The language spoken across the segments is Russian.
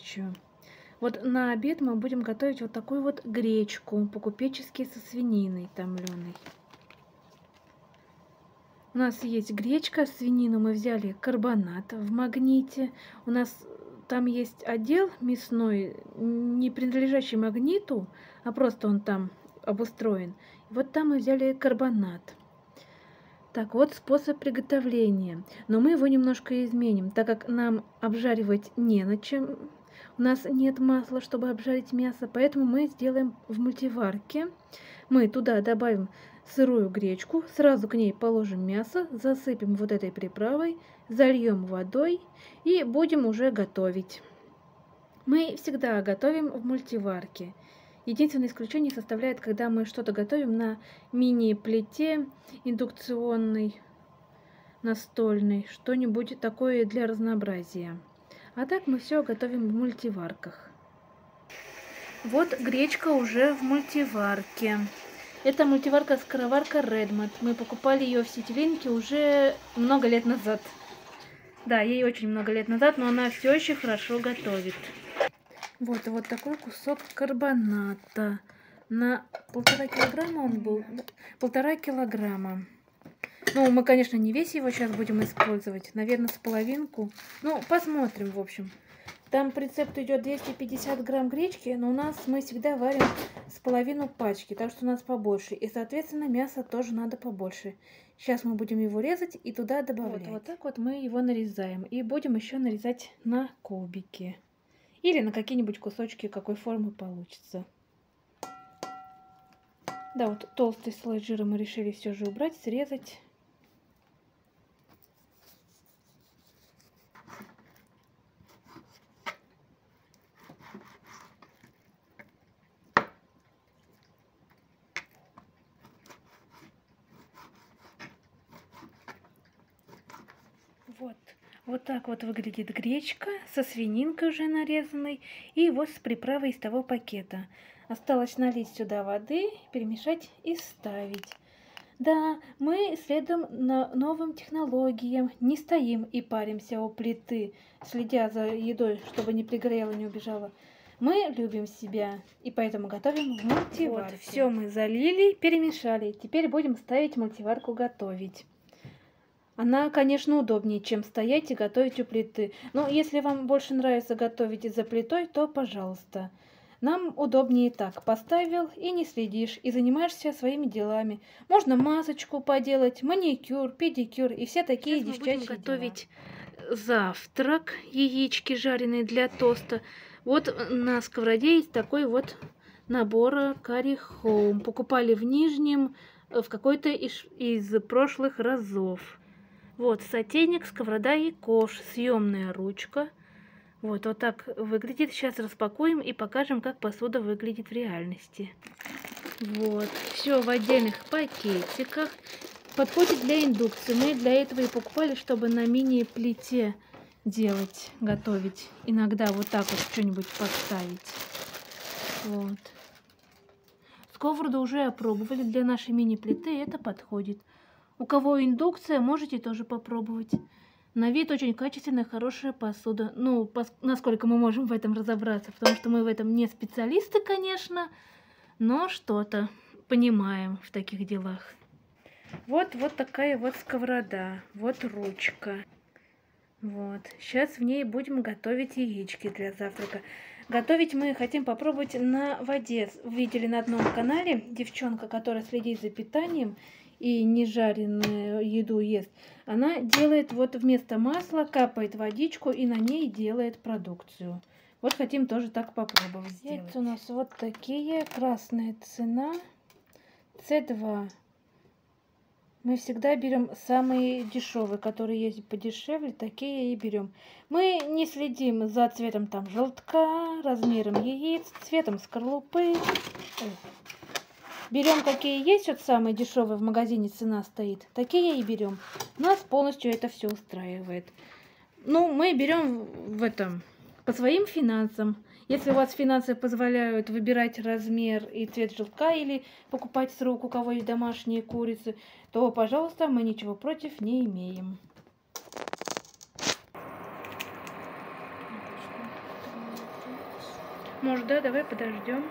горячую. Вот на обед мы будем готовить вот такую вот гречку по-купечески со свининой томленой. У нас есть гречка, свинину мы взяли карбонат в Магните. У нас там есть отдел мясной, не принадлежащий Магниту, а просто он там обустроен. Вот там мы взяли карбонат. Так, вот способ приготовления. Но мы его немножко изменим, так как нам обжаривать не на чем. У нас нет масла, чтобы обжарить мясо, поэтому мы сделаем в мультиварке. Мы туда добавим сырую гречку, сразу к ней положим мясо, засыпем вот этой приправой, зальем водой и будем уже готовить. Мы всегда готовим в мультиварке. Единственное исключение составляет, когда мы что-то готовим на мини-плите индукционной, настольной, что-нибудь такое для разнообразия. А так мы все готовим в мультиварках. Вот гречка уже в мультиварке. Это мультиварка-скороварка Redmond. Мы покупали ее в Ситилинке уже много лет назад. Да, ей очень много лет назад, но она все еще хорошо готовит. Вот такой кусок карбоната. На 1,5 килограмма он был. 1,5 килограмма. Ну, мы, конечно, не весь его сейчас будем использовать. Наверное, с половинку. Ну, посмотрим, в общем. Там по рецепту идет 250 грамм гречки, но у нас мы всегда варим с половину пачки, так что у нас побольше. И, соответственно, мяса тоже надо побольше. Сейчас мы будем его резать и туда добавлять. Вот так вот мы его нарезаем. И будем еще нарезать на кубики. Или на какие-нибудь кусочки, какой формы получится. Да, вот толстый слой жира мы решили все же убрать, срезать. Вот так вот выглядит гречка со свининкой уже нарезанной и вот с приправой из того пакета. Осталось налить сюда воды, перемешать и ставить. Да, мы следуем новым технологиям, не стоим и паримся у плиты, следя за едой, чтобы не пригорело, не убежало. Мы любим себя и поэтому готовим в мультиварке. Вот, все мы залили, перемешали. Теперь будем ставить мультиварку готовить. Она, конечно, удобнее, чем стоять и готовить у плиты. Но если вам больше нравится готовить за плитой, то пожалуйста. Нам удобнее так. Поставил и не следишь, и занимаешься своими делами. Можно масочку поделать, маникюр, педикюр и все такие девчачьи дела. Готовить завтрак, яички жареные для тоста. Вот на сковороде есть такой вот набор Curry Home. Покупали в Нижнем в какой-то из прошлых разов. Вот сотейник, сковорода и ковш, съемная ручка. Вот так выглядит. Сейчас распакуем и покажем, как посуда выглядит в реальности. Вот, все в отдельных пакетиках. Подходит для индукции. Мы для этого и покупали, чтобы на мини-плите делать, готовить. Иногда вот так вот что-нибудь поставить. Вот. Сковороду уже опробовали для нашей мини-плиты, это подходит. У кого индукция, можете тоже попробовать. На вид очень качественная, хорошая посуда. Ну, насколько мы можем в этом разобраться, потому что мы в этом не специалисты, конечно, но что-то понимаем в таких делах. Вот такая вот сковорода, вот ручка. Вот, сейчас в ней будем готовить яички для завтрака. Готовить мы хотим попробовать на воде. Видели на одном канале девчонка, которая следит за питанием и не жареную еду ест, она делает вот вместо масла, капает водичку и на ней делает продукцию. Вот хотим тоже так попробовать сделать. Яйца у нас вот такие, красная цена, С2. Мы всегда берем самые дешевые, которые есть подешевле, такие и берем. Мы не следим за цветом там желтка, размером яиц, цветом скорлупы. Берем какие есть, вот самые дешевые в магазине цена стоит, такие и берем. Нас полностью это все устраивает. Ну, мы берем по своим финансам. Если у вас финансы позволяют выбирать размер и цвет желтка или покупать с рук, у кого есть домашние курицы, то, пожалуйста, мы ничего против не имеем. Может, да, давай подождем.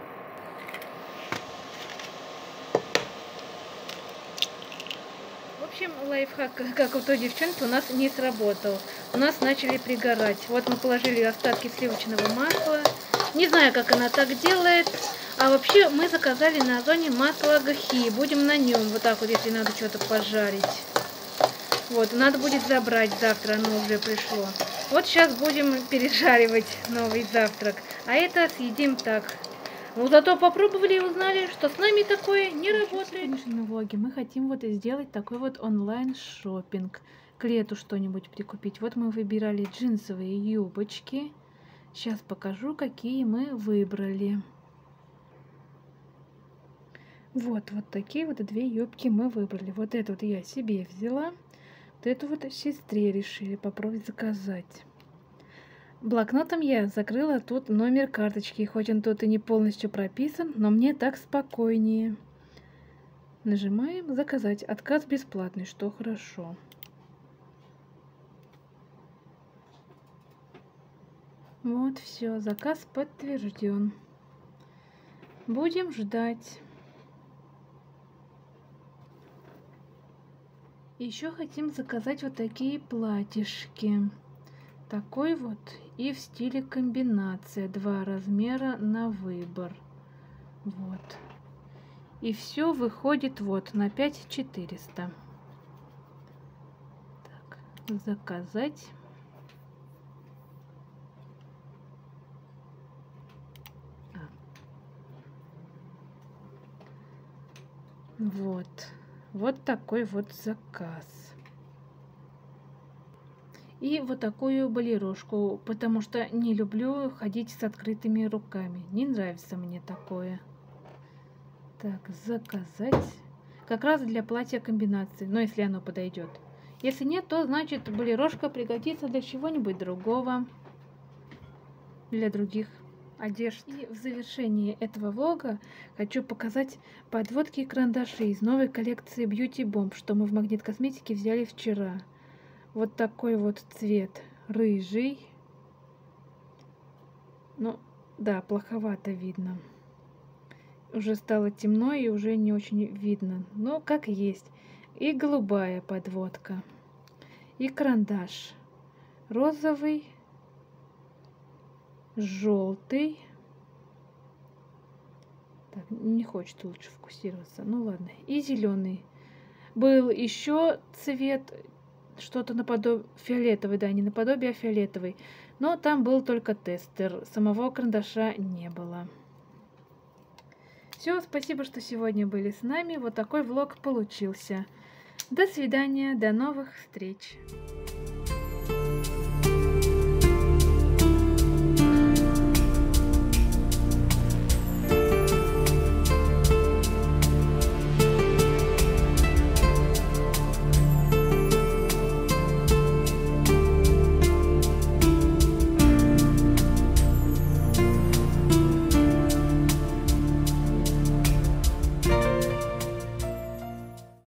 В общем, лайфхак, как у той девчонки, у нас не сработал. У нас начали пригорать. Вот мы положили остатки сливочного масла. Не знаю, как она так делает. А вообще мы заказали на Озоне масло гхи. Будем на нем, вот так вот, если надо что-то пожарить. Вот, надо будет забрать завтра, оно уже пришло. Вот сейчас будем пережаривать новый завтрак. А это съедим так. Ну, зато попробовали и узнали, что с нами такое не работает. В сегодняшнем влоге мы хотим вот сделать такой вот онлайн-шоппинг. К лету что-нибудь прикупить. Вот мы выбирали джинсовые юбочки. Сейчас покажу, какие мы выбрали. Вот такие вот 2 юбки мы выбрали. Вот эту вот я себе взяла. Вот эту вот сестре решили попробовать заказать. Блокнотом я закрыла тут номер карточки, хоть он тут и не полностью прописан, но мне так спокойнее. Нажимаем «Заказать». Отказ бесплатный, что хорошо. Вот все, заказ подтвержден. Будем ждать. Еще хотим заказать вот такие платьишки. Такой вот и в стиле комбинация, 2 размера на выбор. Вот. И все выходит вот на 5400. Так, заказать. Вот такой вот заказ. И вот такую балерошку, потому что не люблю ходить с открытыми руками. Не нравится мне такое. Так, заказать. Как раз для платья комбинации, но если оно подойдет. Если нет, то значит балерошка пригодится для чего-нибудь другого. Для других одежд. И в завершении этого влога хочу показать подводки и карандаши из новой коллекции Beauty Bomb, что мы в Магнит Косметике взяли вчера. Вот такой вот цвет, рыжий. Ну, да, плоховато видно. Уже стало темно и уже не очень видно. Но как есть. И голубая подводка. И карандаш. Розовый. Желтый. Так, не хочет лучше фокусироваться. Ну ладно. И зеленый. Был еще цвет... Что-то наподобие фиолетовый, да, не наподобие, а фиолетовый. Но там был только тестер. Самого карандаша не было. Все, спасибо, что сегодня были с нами. Вот такой влог получился. До свидания, до новых встреч.